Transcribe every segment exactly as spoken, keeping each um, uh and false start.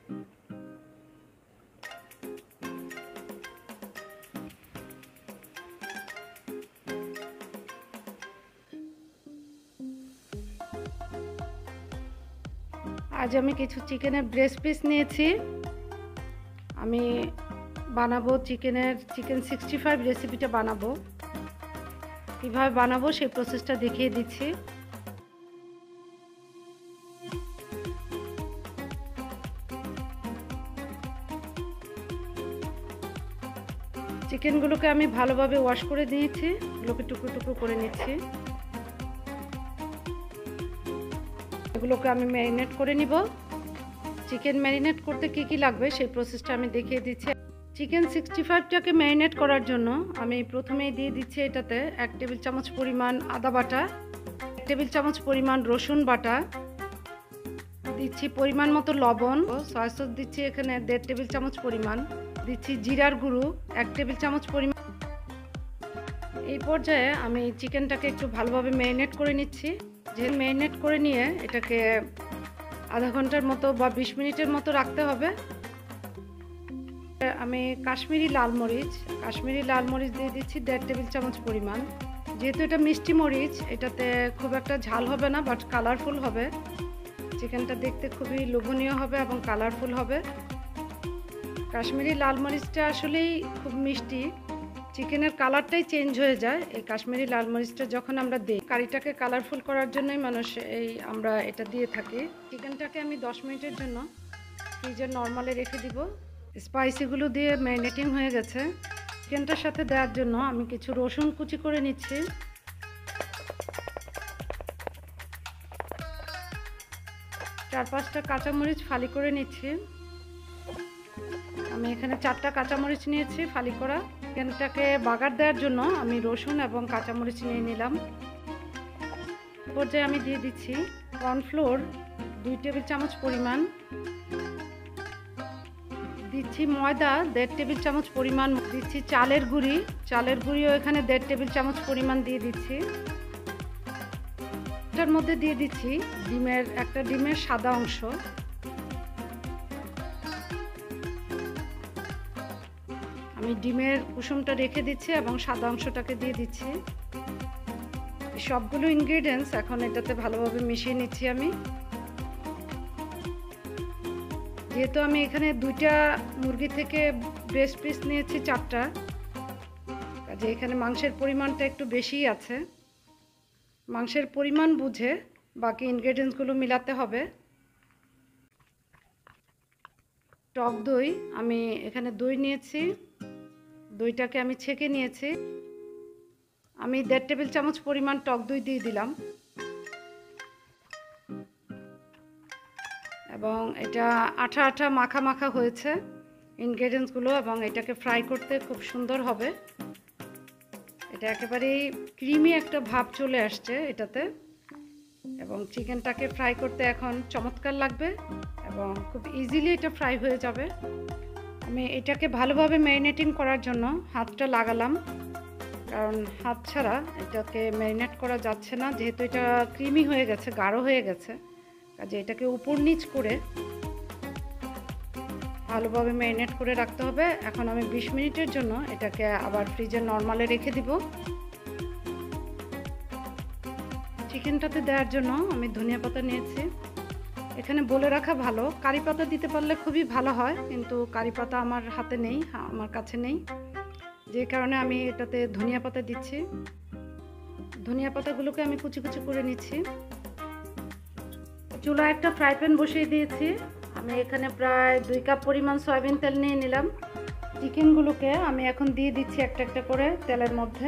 আজ আমি কিছু চিকেনের ব্রেস্ট পিস নিয়েছি। আমি বানাবো চিকেনের চিকেন সিক্সটি ফাইভ রেসিপিটা বানাবো। কীভাবে বানাবো সেই প্রসেসটা দেখিয়ে দিচ্ছি। চিকেনগুলোকে আমি ভালোভাবে ওয়াশ করে দিয়েছি, এগুলোকে টুকরো টুকরো করে নিচ্ছি। এগুলোকে আমি ম্যারিনেট করে নিব। চিকেন ম্যারিনেট করতে কি কি লাগবে সেই প্রসেসটা আমি দেখিয়ে দিচ্ছি। চিকেন সিক্সটি ফাইভটাকে ম্যারিনেট করার জন্য আমি প্রথমেই দিয়ে দিচ্ছি এটাতে এক টেবিল চামচ পরিমাণ আদা বাটা, এক টেবিল চামচ পরিমাণ রসুন বাটা, দিচ্ছি পরিমাণ মতো লবণ, সয়া সস দিচ্ছি এখানে দেড় টেবিল চামচ পরিমাণ, দিচ্ছি জিরার গুঁড়ো এক টেবিল চামচ পরিমাণ। এই পর্যায়ে আমি চিকেনটাকে একটু ভালোভাবে ম্যারিনেট করে নিচ্ছি। যে ম্যারিনেট করে নিয়ে এটাকে আধা ঘন্টার মতো বা বিশ মিনিটের মতো রাখতে হবে। আমি কাশ্মীরি লাল মরিচ কাশ্মীরি লাল মরিচ দিয়ে দিচ্ছি দেড় টেবিল চামচ পরিমাণ। যেহেতু এটা মিষ্টি মরিচ, এটাতে খুব একটা ঝাল হবে না, বাট কালারফুল হবে। চিকেনটা দেখতে খুবই লোভনীয় হবে এবং কালারফুল হবে। কাশ্মীরি লাল মরিচটা আসলেই খুব মিষ্টি, চিকেনের কালারটাই চেঞ্জ হয়ে যায় এই কাশ্মীরি লাল মরিচটা যখন আমরা দিই। কারিটাকে কালারফুল করার জন্যই মানুষ এই আমরা এটা দিয়ে থাকি। চিকেনটাকে আমি দশ মিনিটের জন্য ফ্রিজের নর্মালে রেখে দিব। স্পাইসিগুলো দিয়ে ম্যারিনেটিং হয়ে গেছে। চিকেনটার সাথে দেওয়ার জন্য আমি কিছু রসুন কুচি করে নিচ্ছি। চার পাঁচটা কাঁচামরিচ ফালি করে নিচ্ছি। আমি এখানে চারটা কাঁচামরিচ নিয়েছি ফালি করা। চিকেনটাকে বাগার দেওয়ার জন্য আমি রসুন এবং কাঁচামরিচ নিয়ে নিলাম। পর্যায়ে আমি দিয়ে দিচ্ছি কর্নফ্লোর দুই টেবিল চামচ পরিমাণ, দিচ্ছি ময়দা দেড় টেবিল চামচ পরিমাণ, দিচ্ছি চালের গুঁড়ি চালের গুঁড়িও এখানে দেড় টেবিল চামচ পরিমাণ দিয়ে দিচ্ছি। এটার মধ্যে দিয়ে দিচ্ছি ডিমের একটা ডিমের সাদা অংশ। আমি ডিমের কুসুমটা রেখে দিচ্ছি এবং সাদা অংশটাকে দিয়ে দিচ্ছি। সবগুলো ইনগ্রেডিয়েন্টস এখন এটাতে ভালোভাবে মিশিয়ে নিচ্ছি আমি। যেহেতু আমি এখানে দুইটা মুরগি থেকে ব্রেস্ট পিস নিয়েছি চারটা, কাজে এখানে মাংসের পরিমাণটা একটু বেশিই আছে। মাংসের পরিমাণ বুঝে বাকি ইনগ্রেডিয়েন্টসগুলো মিলাতে হবে। টক দই আমি এখানে দই নিয়েছি, দইটাকে আমি ছেঁকে নিয়েছি। আমি দেড় টেবিল চামচ পরিমাণ টক দই দিয়ে দিলাম এবং এটা আঠা আঠা মাখা মাখা হয়েছে ইনগ্রেডিয়েন্টসগুলো, এবং এটাকে ফ্রাই করতে খুব সুন্দর হবে। এটা একেবারেই ক্রিমি একটা ভাব চলে আসছে এটাতে, এবং চিকেনটাকে ফ্রাই করতে এখন চমৎকার লাগবে এবং খুব ইজিলি এটা ফ্রাই হয়ে যাবে। আমি এটাকে ভালোভাবে ম্যারিনেটিং করার জন্য হাতটা লাগালাম, কারণ হাত ছাড়া এটাকে ম্যারিনেট করা যাচ্ছে না। যেহেতু এটা ক্রিমি হয়ে গেছে, গাঢ় হয়ে গেছে, কাজে এটাকে উপর নিচ করে ভালোভাবে ম্যারিনেট করে রাখতে হবে। এখন আমি বিশ মিনিটের জন্য এটাকে আবার ফ্রিজের নর্মালে রেখে দিব। চিকেনটাতে দেওয়ার জন্য আমি ধনিয়া পাতা নিয়েছি। এখানে বলে রাখা ভালো, কারি পাতা দিতে পারলে খুবই ভালো হয়, কিন্তু কারি পাতা আমার হাতে নেই, আমার কাছে নেই, যে কারণে আমি এটাতে ধনিয়া পাতা দিচ্ছি। ধনিয়া পাতাগুলোকে আমি কুচি কুচি করে নিচ্ছি। চুলায় একটা ফ্রাই প্যান বসিয়ে দিয়েছি। আমি এখানে প্রায় দুই কাপ পরিমাণ সয়াবিন তেল নিয়ে নিলাম। চিকেনগুলোকে আমি এখন দিয়ে দিচ্ছি একটা একটা করে তেলের মধ্যে।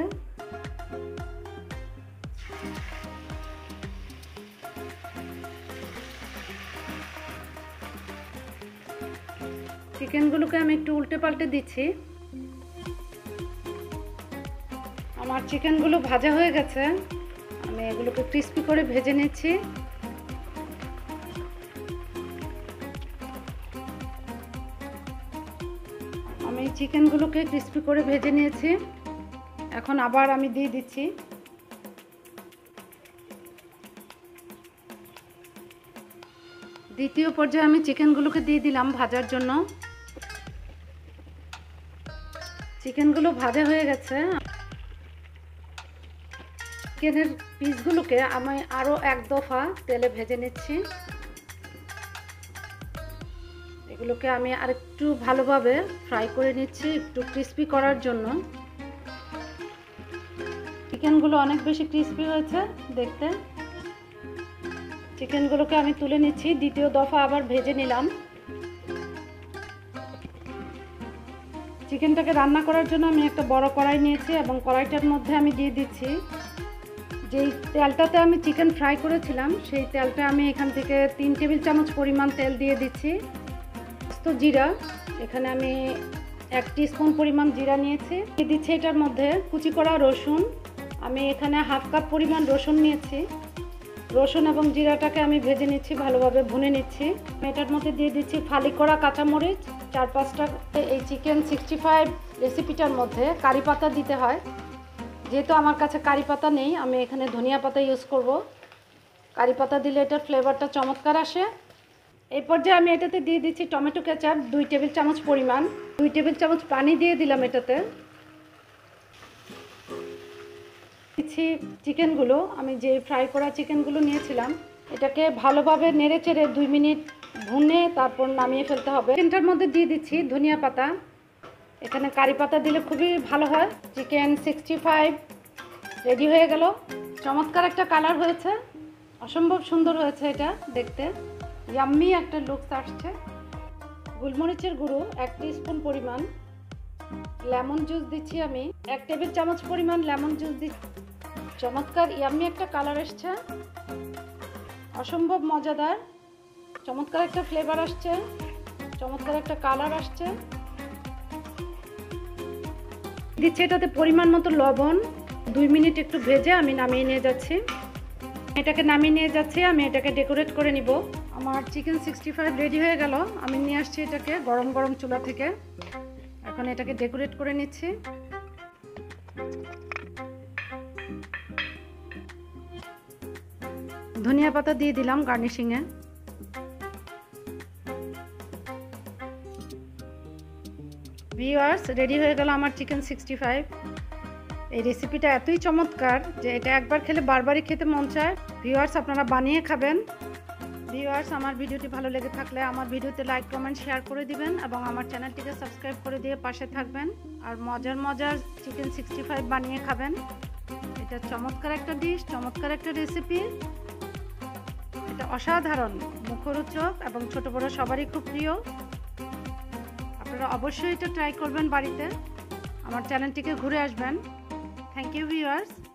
চিকেনগুলোকে আমি একটু উল্টে পাল্টে দিচ্ছি। আমার চিকেনগুলো ভাজা হয়ে গেছে, আমি এগুলোকে ক্রিস্পি করে ভেজে নিচ্ছি। আমি চিকেনগুলোকে ক্রিস্পি করে ভেজে নিয়েছি। এখন আবার আমি দিয়ে দিচ্ছি দ্বিতীয় পর্যায়ে আমি চিকেনগুলোকে দিয়ে দিলাম ভাজার জন্য। চিকেনগুলো ভাজা হয়ে গেছে। চিকেনের পিসগুলোকে আমি আরও এক দফা তেলে ভেজে নিচ্ছি। এগুলোকে আমি আরেকটু ভালোভাবে ফ্রাই করে নিচ্ছি, একটু ক্রিস্পি করার জন্য। চিকেনগুলো অনেক বেশি ক্রিস্পি হয়েছে দেখতে। চিকেনগুলোকে আমি তুলে নিচ্ছি, দ্বিতীয় দফা আবার ভেজে নিলাম। চিকেনটাকে রান্না করার জন্য আমি একটা বড় কড়াই নিয়েছি এবং কড়াইটার মধ্যে আমি দিয়ে দিচ্ছি যেই তেলটাতে আমি চিকেন ফ্রাই করেছিলাম, সেই তেলটা আমি এখান থেকে তিন টেবিল চামচ পরিমাণ তেল দিয়ে দিচ্ছি। তো জিরা, এখানে আমি এক টিস্পুন পরিমাণ জিরা নিয়েছি। দিয়ে দিচ্ছি এটার মধ্যে কুচি করা রসুন। আমি এখানে হাফ কাপ পরিমাণ রসুন নিয়েছি। রসুন এবং জিরাটাকে আমি ভেজে নিচ্ছি, ভালোভাবে ভুনে নিচ্ছি। এটার মধ্যে দিয়ে দিচ্ছি ফালি করা কাঁচামরিচ চার পাঁচটা। এই চিকেন সিক্সটি ফাইভ রেসিপিটার মধ্যে কারি পাতা দিতে হয়। যেহেতু আমার কাছে কারি পাতা নেই, আমি এখানে ধনিয়া পাতা ইউজ করব। কারি পাতা দিলে এটার ফ্লেভারটা চমৎকার আসে। এই পর্যায়ে আমি এটাতে দিয়ে দিচ্ছি টমেটো কেচাপ দুই টেবিল চামচ পরিমাণ। দুই টেবিল চামচ পানি দিয়ে দিলাম এটাতে। দিচ্ছি চিকেনগুলো, আমি যে ফ্রাই করা চিকেনগুলো নিয়েছিলাম, এটাকে ভালোভাবে নেড়ে চেড়ে দুই মিনিট ভুনে তারপর নামিয়ে ফেলতে হবে। চিকেনটার মধ্যে দিয়ে দিচ্ছি ধনিয়া পাতা। এখানে কারি পাতা দিলে খুবই ভালো হয়। চিকেন সিক্সটি ফাইভ রেডি হয়ে গেল। চমৎকার একটা কালার হয়েছে, অসম্ভব সুন্দর হয়েছে এটা দেখতে। ইয়াম্মি একটা লুকস আসছে। গোলমরিচের গুঁড়ো এক টিস্পুন পরিমাণ। লেমন জুস দিচ্ছি আমি এক টেবিল চামচ পরিমাণ লেমন জুস দিচ্ছি। চমৎকার ইয়াম্মি একটা কালার আসছে, অসম্ভব মজাদার। চমৎকার একটা ফ্লেভার আসছে, চমৎকার একটা কালার আসছে। দিচ্ছি এটাতে পরিমাণ মতো লবণ। দুই মিনিট একটু ভেজে আমি নামিয়ে নিয়ে যাচ্ছি। এটাকে নামিয়ে নিয়ে যাচ্ছি, আমি এটাকে ডেকোরেট করে নিব। আমার চিকেন সিক্সটি ফাইভ রেডি হয়ে গেল। আমি নিয়ে আসছি এটাকে গরম গরম চুলা থেকে। এখন এটাকে ডেকোরেট করে নিচ্ছি। ধনিয়া পাতা দিয়ে দিলাম গার্নিশিংয়ে। ভিউয়ার্স, রেডি হয়ে গেল আমার চিকেন সিক্সটি ফাইভ। এই রেসিপিটা এতই চমৎকার যে এটা একবার খেলে বারবারই খেতে মন চায়। ভিউয়ার্স, আপনারা বানিয়ে খাবেন। ভিউয়ার্স, আমার ভিডিওটি ভালো লেগে থাকলে আমার ভিডিওতে লাইক কমেন্ট শেয়ার করে দিবেন এবং আমার চ্যানেলটিকে সাবস্ক্রাইব করে দিয়ে পাশে থাকবেন। আর মজার মজার চিকেন সিক্সটি ফাইভ বানিয়ে খাবেন। এটা চমৎকার একটা ডিশ, চমৎকার একটা রেসিপি। এটা অসাধারণ, মুখরোচক এবং ছোট বড় সবারই খুব প্রিয়। আপনারা অবশ্যই এটা ট্রাই করবেন বাড়িতে। আমার চ্যানেলটিকে ঘুরে আসবেন। Thank you viewers.